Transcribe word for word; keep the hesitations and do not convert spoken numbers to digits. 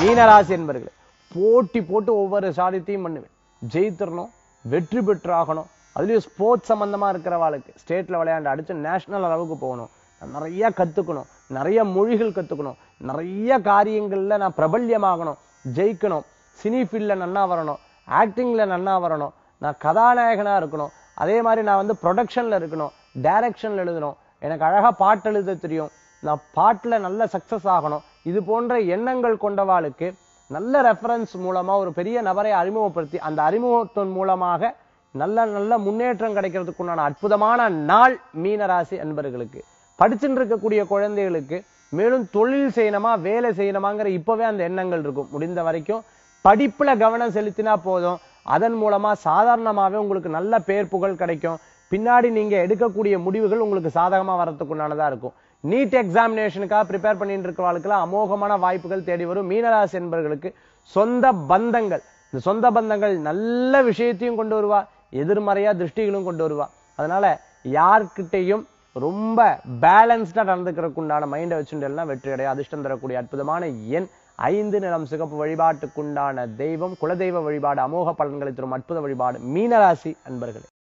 மீனராசி என்பர்களே, போட்டி போட்டு ஒவ்வொரு சாதித்தையும் பண்ணுவேன். ஜெயித்திரணும், வெற்றி பெற்றாகணும். அதுலயும் ஸ்போர்ட்ஸ் சம்பந்தமா இருக்கிறவாளுக்கு ஸ்டேட்ல விளையாண்டு அடிச்சு நேஷனல் அளவுக்கு போகணும். நிறைய கத்துக்கணும், நிறைய மொழிகள் கத்துக்கணும், நிறைய காரியங்கள்ல நான் பிரபல்யமாகணும், ஜெயிக்கணும். சினி ஃபீல்ட்ல நன்னா வரணும், ஆக்டிங்ல நன்னா வரணும், நான் கதாநாயகனா இருக்கணும். அதே மாதிரி நான் வந்து ப்ரொடக்ஷன்ல இருக்கணும், டைரக்ஷன்ல எழுதணும், எனக்கு அழகா பாட்டு எழுத தெரியும், நான் பாட்டுல நல்ல சக்சஸ் ஆகணும். இது போன்ற எண்ணங்கள் கொண்டவாளுக்கு நல்ல ரெஃபரன்ஸ் மூலமா ஒரு பெரிய நபரை அறிமுகப்படுத்தி அந்த அறிமுகத்தின் மூலமாக நல்ல நல்ல முன்னேற்றம் கிடைக்கிறதுக்கு உண்டான அற்புதமான நாள் மீனராசி அன்பர்களுக்கு. படிச்சுட்டு இருக்கக்கூடிய குழந்தைகளுக்கு மேலும் தொழில் செய்யணுமா, வேலை செய்யணுமாங்கிற இப்பவே அந்த எண்ணங்கள் இருக்கும். முடிந்த வரைக்கும் படிப்புல கவனம் செலுத்தினா போதும். அதன் மூலமா சாதாரணமாவே உங்களுக்கு நல்ல பேர் புகழ் கிடைக்கும். பின்னாடி நீங்க எடுக்கக்கூடிய முடிவுகள் உங்களுக்கு சாதகமா வரதுக்குண்டானதா இருக்கும். நீட் எக்ஸாமினேஷனுக்காக ப்ரிப்பேர் பண்ணிட்டு இருக்கிறவர்களுக்கு அமோகமான வாய்ப்புகள் தேடி வரும். மீனராசி என்பவர்களுக்கு சொந்த பந்தங்கள், இந்த சொந்த பந்தங்கள் நல்ல விஷயத்தையும் கொண்டு வருவா, எதிர்மறையா திருஷ்டிகளும் கொண்டு வருவா. அதனால யார்கிட்டையும் ரொம்ப பேலன்ஸ்டா நடந்துக்கிறதுக்கு உண்டான மைண்டை வச்சுட்டு வெற்றி அடைய அதிர்ஷ்டம் தரக்கூடிய அற்புதமான எண் ஐந்து. நிறம் சிகப்பு. வழிபாட்டுக்குண்டான தெய்வம் குலதெய்வ வழிபாடு. அமோக பலன்களை தரும் அற்புத வழிபாடு மீனராசி அன்பர்களே.